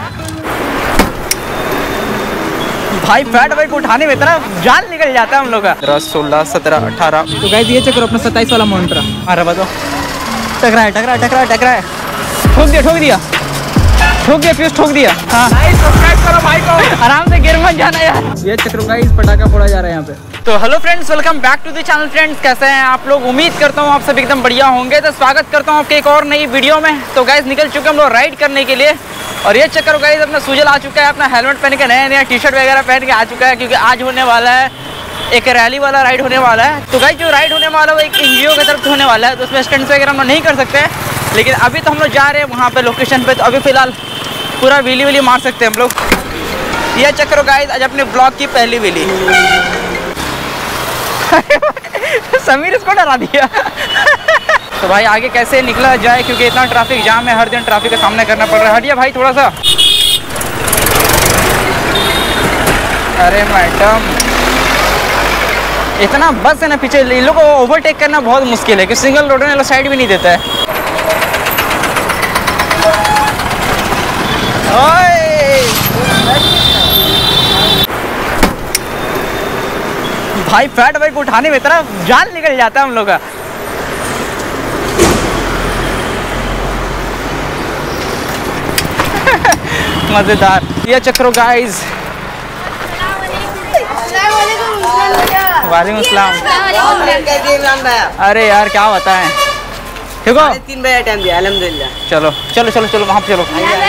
भाई fat bike उठाने में इतना जान निकल जाता है हम लोग का। 16, 17, 18। तो गाइस ये चेक करो अपना 27 वाला मोन्ट्रा। अरे बताओ, टकराए ठोक दिया फ्यूज ठोक दिया। हाँ सब्सक्राइब करो भाई को, आराम से गिर मत जाना यार। ये चेक करो गाइस, पटाखा फोड़ा जा रहा है यहाँ पे। तो hello friends, welcome back to the channel. Friends कैसे हैं आप लोग? उम्मीद करता हूँ आप सब एकदम बढ़िया होंगे। तो स्वागत करता हूँ आपके एक और नई वीडियो में। तो गाइस निकल चुके हम लोग राइड करने के लिए, और ये चेक करो गाइस अपना सुजल आ चुका है, अपना हेलमेट पहन के नया टी शर्ट वगैरह पहन के आ चुका है, क्योंकि आज होने वाला है एक रैली वाला राइड होने वाला है। तो गाइस जो राइड होने वाला है वो एक एनजीओ की तरफ से होने वाला है, तो उसमें स्टंट्स वगैरह हम लोग नहीं कर सकते, लेकिन अभी तो हम लोग जा रहे हैं वहाँ पे लोकेशन पे। तो अभी फिलहाल पूरा व्हीली मार सकते हैं हम लोग। ये चेक करो गाइस, आज अपने ब्लॉग की पहली व्हीली। समीर इसको डरा दिया। तो भाई आगे कैसे निकला जाए, क्योंकि इतना ट्रैफिक जाम है, हर दिन ट्रैफिक का सामना करना पड़ रहा है। हटिया भाई थोड़ा सा। अरे मैडम, इतना बस है ना पीछे, इन लोगों को ओवरटेक करना बहुत मुश्किल है, कि सिंगल रोड में साइड भी नहीं देता है। भाई फैट बाइक उठाने में इतना जान निकल जाता है हम लोग का। मजेदार। ये चक्रो गाइस। वालेकुम सलाम। अरे यार क्या बताएं, ठीक हो? 3 बजे टाइम दिया अल्हम्दुलिल्लाह। चलो वहाँ पे चलो।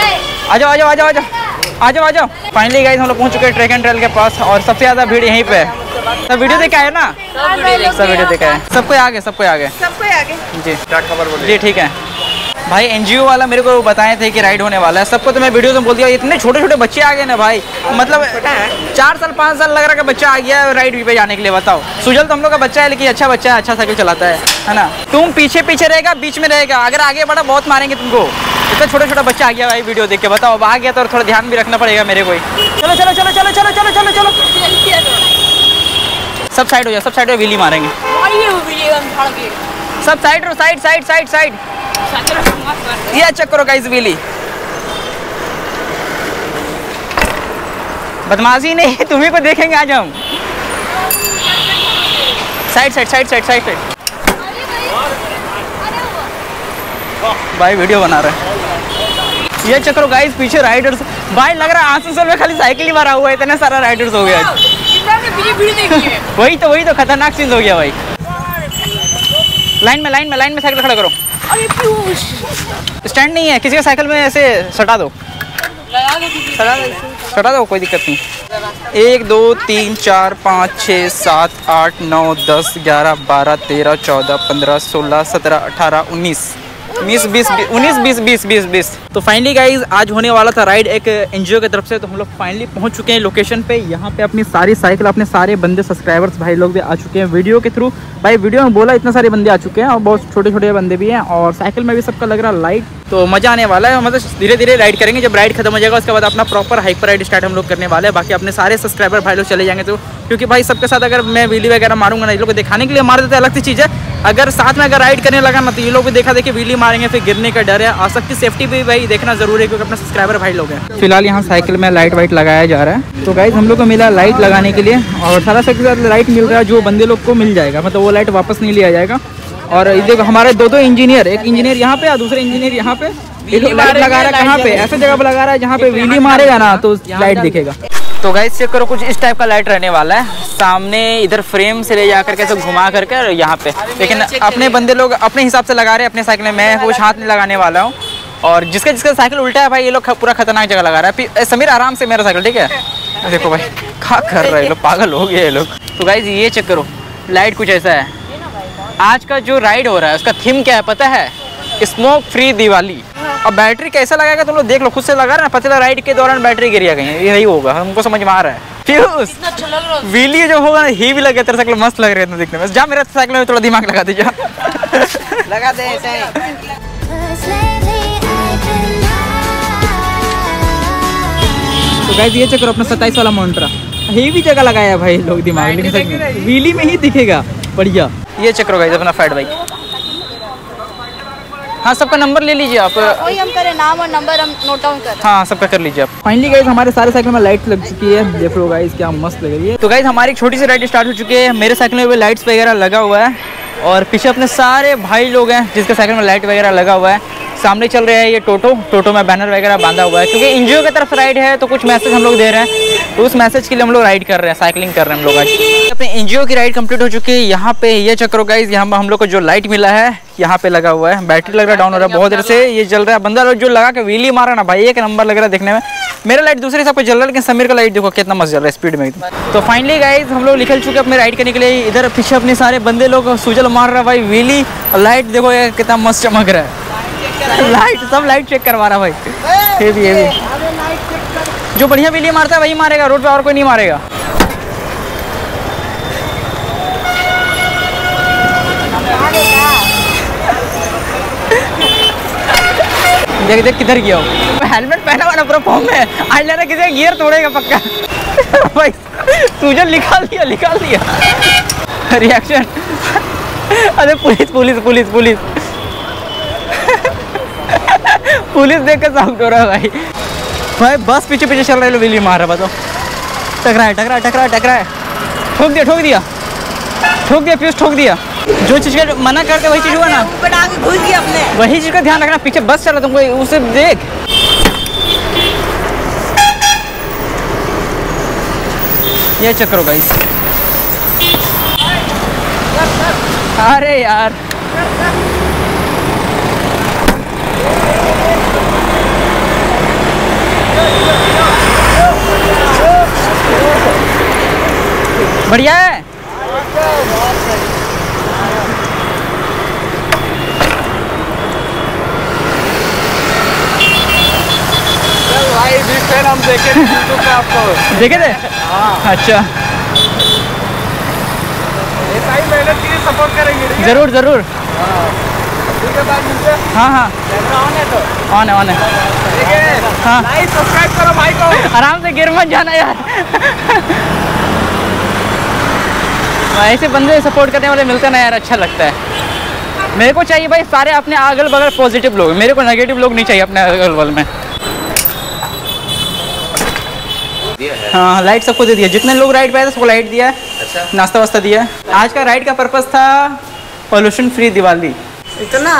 आ जाओ। फाइनली गाइस हम लोग पहुँच चुके हैं ट्रैक एंड ट्रेल के पास, और सबसे ज़्यादा भीड़ यहीं पे है। सब वीडियो देखा है ना? सब वीडियो देखा है। सबको आगे जी। क्या खबर बोलिए? जी ठीक है भाई, एनजीओ वाला मेरे को बताए थे कि राइड होने वाला है। सबको तो मैं वीडियो में बोल दिया। इतने छोटे छोटे बच्चे आ गए ना भाई, मतलब 4 साल 5 साल लग रहा है बच्चा आ गया राइड पे जाने के लिए। बताओ, सुजल तो हम लोग का बच्चा है, लेकिन अच्छा बच्चा है, अच्छा साइकिल चलाता है ना। तुम पीछे रहेगा, बीच में रहेगा, अगर आगे बढ़ा बहुत मारेंगे तुमको। इतना छोटा बच्चा आ गया भाई वीडियो देख के। बताओ, अब आ गया तो थोड़ा ध्यान भी रखना पड़ेगा मेरे को। चलो सब साइड हो जाओ, व्हीली मारेंगे। सब साइड। ये चेक करो गाइस, व्हीली। बदमाशी नहीं, तुम्ही को देखेंगे आज हम। साइड। भाई वीडियो बना रहे हैं। ये चेक करो गाइस, पीछे राइडर्स। भाई लग रहा है आसनसोल में खाली साइकिल ही मारा हुआ है, इतना सारा राइडर्स हो गया। वही तो खतरनाक चीज हो गया भाई। लाइन में साइकिल खड़ा करो। स्टैंड नहीं है किसी का, साइकिल में ऐसे सटा दो, कोई दिक्कत नहीं। 1 2 3 4 5 6 7 8 9 10 11 12 13 14 15 16 17 18 19 20। तो फाइनली गाइज आज होने वाला था राइड एक एनजीओ की तरफ से। तो हम लोग फाइनली पहुंच चुके हैं लोकेशन पे। यहाँ पे अपनी सारी साइकिल, अपने सारे बंदे सब्सक्राइबर्स भाई लोग भी आ चुके हैं वीडियो के थ्रू। भाई वीडियो में बोला इतने सारे बंदे आ चुके हैं, और बहुत छोटे बंदे भी हैं, और साइकिल में भी सबका लग रहा लाइट। तो मजा आने वाला है, मतलब धीरे राइड करेंगे। जब राइड खत्म हो जाएगा उसके बाद अपना प्रॉपर हाइपर राइड स्टार्ट हम लोग करने वाले हैं। बाकी अपने सारे सब्सक्राइबर भाई लोग चले जाएंगे, तो क्योंकि भाई सबके साथ अगर मैं व्हीली वगैरह मारूंगा ना, ये लोग को दिखाने के लिए मार देते, अलग सी चीज़ है। अगर साथ में अगर राइड करने लगा ना, तो ये लोग भी देखा देखिए व्हीली मारेंगे, फिर गिरने का डर है। और सबकी सेफ्टी भी भाई देखना जरूरी है, क्योंकि अपने सब्सक्राइबर भाई लोग हैं। फिलहाल यहाँ साइकिल में लाइट वाइट लगाया जा रहा है। तो गाइस हम लोग को मिला लाइट लगाने के लिए, और सारा साइकिल लाइट मिल रहा है, जो बंदे लोग को मिल जाएगा, मतलब वो लाइट वापस नहीं लिया जाएगा। और देखो हमारे 2 इंजीनियर, एक इंजीनियर यहाँ पे और दूसरे इंजीनियर यहाँ पे लाइट लगा रहा है। कहाँ पे? ऐसे जगह पे लगा रहा है जहाँ पे व्हीली मारेगा ना तो लाइट दिखेगा। तो गाइस चेक करो, कुछ इस टाइप का लाइट रहने वाला है सामने, इधर फ्रेम से ले जा करके तो घुमा करके यहाँ पे। लेकिन अपने बंदे लोग अपने हिसाब से लगा रहे हैं अपने साइकिल में। मैं कुछ हाथ नहीं लगाने वाला हूँ, और जिसका साइकिल उल्टा है भाई, ये लोग पूरा खतरनाक जगह लगा रहा है। समीर आराम से मेरा साइकिल, ठीक है? देखो भाई क्या कर रहे हैं लोग, पागल हो गए ये लोग। तो गाइस ये चेक करो, लाइट कुछ ऐसा है। आज का जो राइड हो रहा है उसका थीम क्या है पता है? Smoke free Diwali. अब बैटरी कैसा लगाएगा तुम लोग देख लो, खुद से लगा रहा है। पता राइड के दौरान बैटरी गिरिया गई है, यही होगा, हमको समझ में आ रहा है। व्हीली जो होगा ही भी लगे, तेरा साइकिल मस्त लग रहा है दिखने में। जा मेरा साइकिल में थोड़ा दिमाग लगा दीजिए। लगा दे तो गाइस ये चक्कर अपना 27 वाला मोन्ट्रा हेवी जगह लगाया भाई लोग दिमाग, लेकिन व्हीली में ही दिखेगा बढ़िया। ये चक्कर गाइस अपना फैट बाइक। हाँ सबका नंबर ले लीजिए आप। वही हम करें, नाम और नंबर हम नोट डाउन कर। हाँ सबका कर लीजिए आप। फाइनली गाइस हमारे सारे साइकिल में लाइट लग चुकी है, देख लो गाइस क्या मस्त लग रही है। तो गाइस हमारी एक छोटी सी राइड स्टार्ट हो चुकी है। मेरे साइकिल में भी लाइट्स वगैरह लगा हुआ है और पीछे अपने सारे भाई लोग हैं जिसके साइकिल में लाइट वगैरह लगा हुआ है। सामने चल रहा है ये टोटो में बैनर वगैरह बांधा हुआ है क्योंकि एनजीओ की तरफ राइड है तो कुछ मैसेज हम लोग दे रहे हैं, तो उस मैसेज के लिए हम लोग राइड कर रहे हैं, साइकिलिंग कर रहे हैं हम लोग। आज अपने एनजीओ की राइड कंप्लीट हो चुकी है। यहाँ पे ये चक्रो गाइस, यहाँ हम लोग को जो लाइट मिला है यहाँ पे लगा हुआ है। बैटरी लग रहा है डाउन हो रहा है बहुत देर से, ये जल रहा है। बंदा जो लगा के व्हीली मारा ना भाई, एक नंबर लग रहा है देखने में। मेरा लाइट दूसरे सबको जल रहा है लेकिन समीर का लाइट देखो कितना मस्त जल रहा है स्पीड में। तो फाइनली गाइस हम लोग निकल चुके अपने राइड करने के लिए। इधर पीछे अपने सारे बंदे लोग सुजल मार रहा है भाई व्हीली, लाइट देखो ये कितना मस्त चमक रहा है। लाइट सब लाइट चेक करवा रहा भाई, ये जो बढ़िया व्हीली मारता है वही मारेगा, रोड पे और कोई नहीं मारेगा। देख देख किधर गया हो, हेलमेट पहना हुआ ना पूरा फॉर्म में, आज लेना किसी गियर तोड़ेगा पक्का। भाई सुजल निकाल दिया रिएक्शन। अरे police police police police police देख कर साउंड हो रहा है भाई बस पीछे पीछे चल रहे, व्हीली मार रहा। बताओ टकरा है। ठोक दिया फ्यूज ठोक दिया। जो चीज का मना करते वही चीज हुआ ना, घुस गया अपने। वही चीज का ध्यान रखना। पीछे बस चल रहा तुमको, उसे देख। ये चेक करो गाइस। अरे यार बढ़िया है। भाई फिर हम देखे यूट्यूब पे आपको देखे थे। हाँ अच्छा ऐसा ही मेहनत के लिए सपोर्ट करेंगे। जरूर जरूर। ठीक है भाई मिलते हैं। हाँ कैमरा ऑन है तो ऑन है। ठीक है। हाँ लाइक सब्सक्राइब करो भाई को। आराम से गिर मत जाना यार। ऐसे बंदे सपोर्ट करने वाले मिलते ना यार, अच्छा लगता है। मेरे को चाहिए भाई सारे अपने अगल बगल पॉजिटिव लोग, मेरे को नेगेटिव लोग नहीं चाहिए अपने अगल बगल में। हाँ लाइट सबको दे दिया, जितने लोग राइड पे आए थे सबको लाइट दिया है। अच्छा। नाश्ता वास्ता दिया है। आज का राइड का पर्पस था पॉल्यूशन फ्री दिवाली। इतना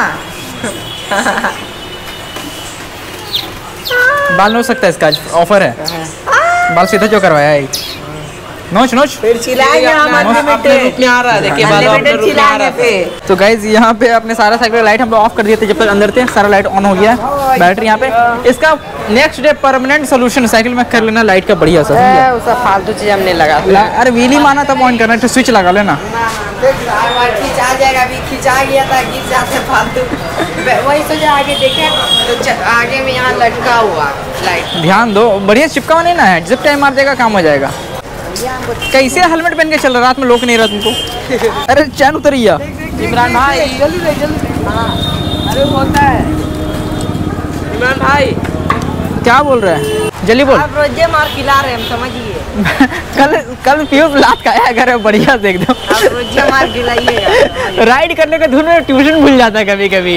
बाल नोच सकता है, इसका ऑफर है। बाल सीधा जो करवाया है नोच फिर चिल्लाएंगे हम अपने रूप में आ रहा है। देखिए बाल अपने रूप में आ रहा है। तो गाइज यहाँ पे अपने सारा साइकिल लाइट हम लोग ऑफ कर दिए थे, जब तक अंदर थे सारा लाइट ऑन हो गया है। बैटरी यहाँ पे इसका next day permanent solution cycle में कर लेना लाइट का बढ़िया सा। उसका फालतू चीज हमने लगा। अरे व्हीली माना तब ऑन करना, स्विच लगा लेना। खिंचा जाएगा, अभी खिंचा गया था, गिर जाते फालतू। वही सोचा आगे देखे तो आगे में यहाँ लटका हुआ लाइट। ध्यान दो, बढ़िया चिपका हुआ नहीं ना है, जब टाइम मार देगा काम हो जाएगा। कैसे हेलमेट पहन के चल रहा, रात में लोग नहीं रहा तुमको। अरे चैन उतरिया इमरान भाई जल्दी। अरे होता है इमरान भाई, क्या बोल रहा है? जल्दी बोल। आप रोजे मार खिला रहे हम, समझिए। कल फ्यूज लात खाया करे बढ़िया से एकदम। आप रोजे मार खिलाइएगा। राइड करने के धुन में ट्यूशन भूल जाता है कभी कभी।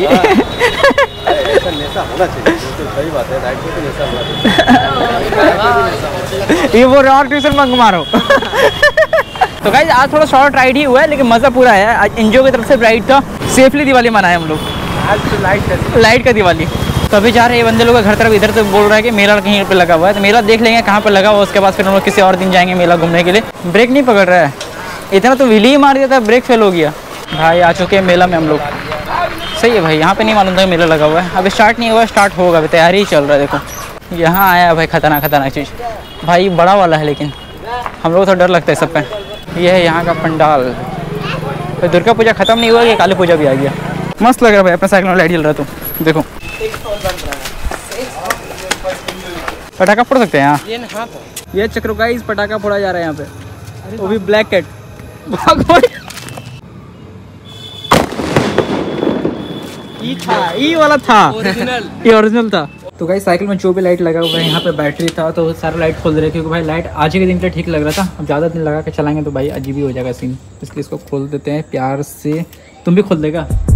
सही बात है, राइड पे नशा होना चाहिए। ये वो और ट्यूशन मंग मारो। तो गाइस आज थोड़ा शॉर्ट राइड ही हुआ है लेकिन मज़ा पूरा है। आज एनजीओ की तरफ से राइड था, सेफली दिवाली मनाए हम लोग। आज तो लाइट का दिवाली। तो अभी जा रहे हैं बंदे लोग घर तरफ। इधर तो बोल रहा है कि मेला कहीं पे लगा हुआ है, तो मेला देख लेंगे कहाँ पे लगा हुआ। उसके बाद फिर हम लोग किसी और दिन जाएंगे मेला घूमने के लिए। ब्रेक नहीं पकड़ रहा है, इतना तो व्हीली ही मार दिया था, ब्रेक फेल हो गया भाई। आ चुके हैं मेला में हम लोग। सही है भाई, यहाँ पे नहीं मालूम था मेला लगा हुआ है। अभी स्टार्ट नहीं हुआ, स्टार्ट होगा, अभी तैयारी ही चल रहा है। देखो यहाँ आया भाई, खतरनाक चीज़ भाई, बड़ा वाला है लेकिन हम लोग तो डर लगता है सब पे। ये है यहाँ का पंडाल। तो दुर्गा पूजा खत्म नहीं हुआ कि काली पूजा भी आ गया। मस्त लग रहा है भाई, अपना साइकिल में लाइट जल रहा। तो देखो पटाखा फोड़ सकते हैं यहाँ। ये चक्रो गाइस पटाखा फोड़ा जा रहा है यहाँ पे, वो भी ब्लैक कैट। ये वाला था, ये ओरिजिनल था। तो गाइस साइकिल में जो भी लाइट लगा हुआ है, यहाँ पे बैटरी था तो सारा लाइट खोल दे रहे क्योंकि भाई लाइट आज के दिन के लिए ठीक लग रहा था। अब ज़्यादा दिन लगा के चलाएंगे तो भाई अजीब ही हो जाएगा सीन, इसलिए इसको खोल देते हैं प्यार से। तुम भी खोल देगा।